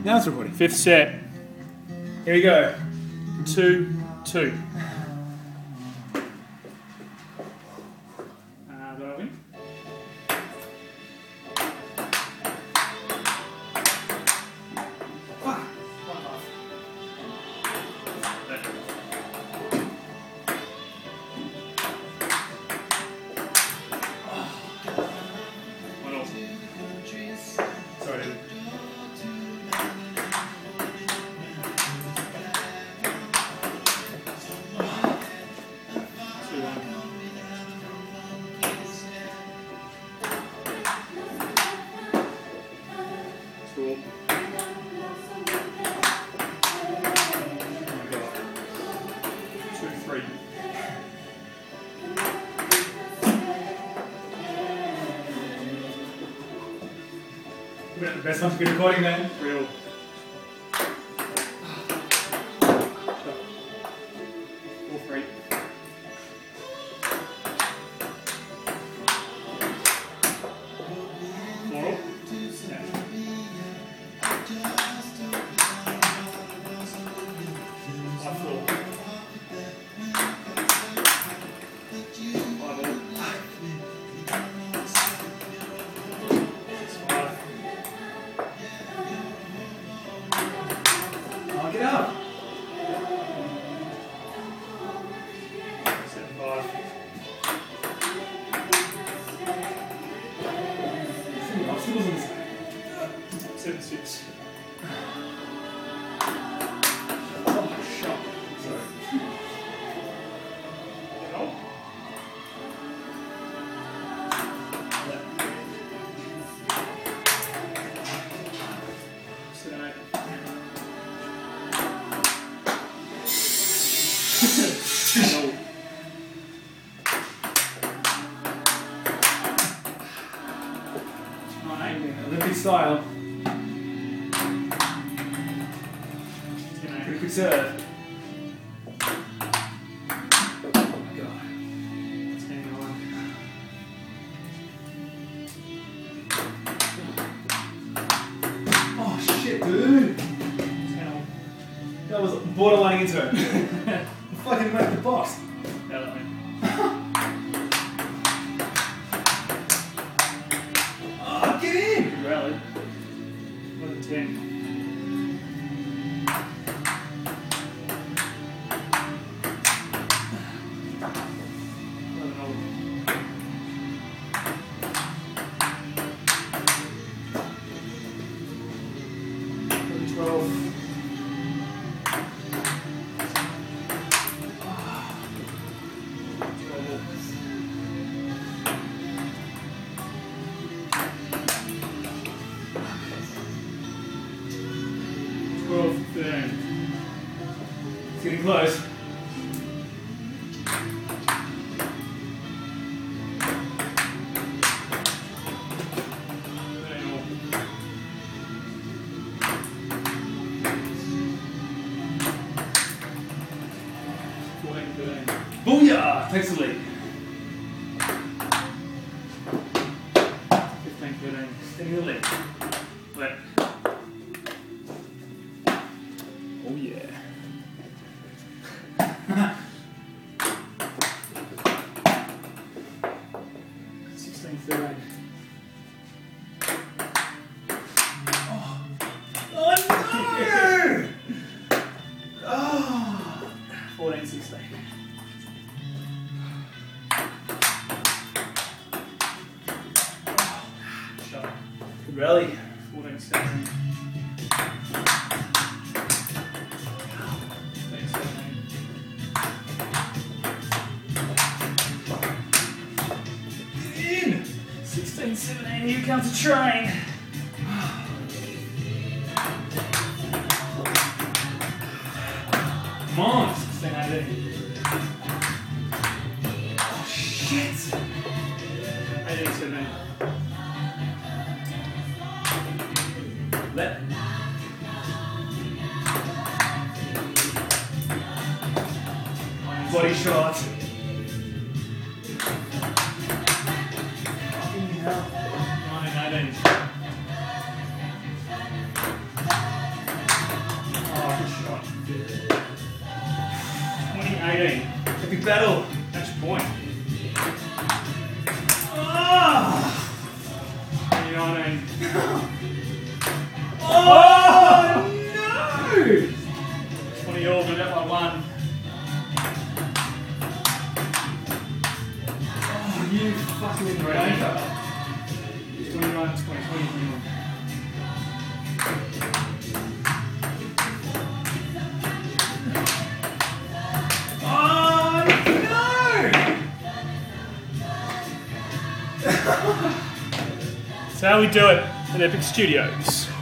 Now it's recording. Fifth set. Here we go. 2-2. Do I win? Fuck. What else? Sorry, dude. Cool. Oh my god. 2-3. We're at the best time to be recording, man. Real. 4-3. Floral? Yeah. 5-4. 5-all. 6-5. Oh, get up. 7-5. So many obstacles on this. 7-6. Oh, shot. Sorry. No. Olympic style. Pretty quick serve. Oh my god. Oh shit, dude. That was borderline into it. Fucking went the box. Oh, get in! Rally. 11-10. It's getting close. Booyah! Takes the lead. 15-13. Taking the lead. Left. Oh yeah. 16-13. Oh no! Oh. 14-16. Shut. Good rally. 14-17. 16-17, here comes a train. Come on. 16-18. Oh shit. 18-17. Let. Body shot. Fucking hell. 19-18. 2018. Epic battle. Match point. Oh! 2019. Oh no! 20 all, but up by 1. Oh, you fucking wanker. 21, 20, 21. Oh no! That's how we do it at Epic Studios.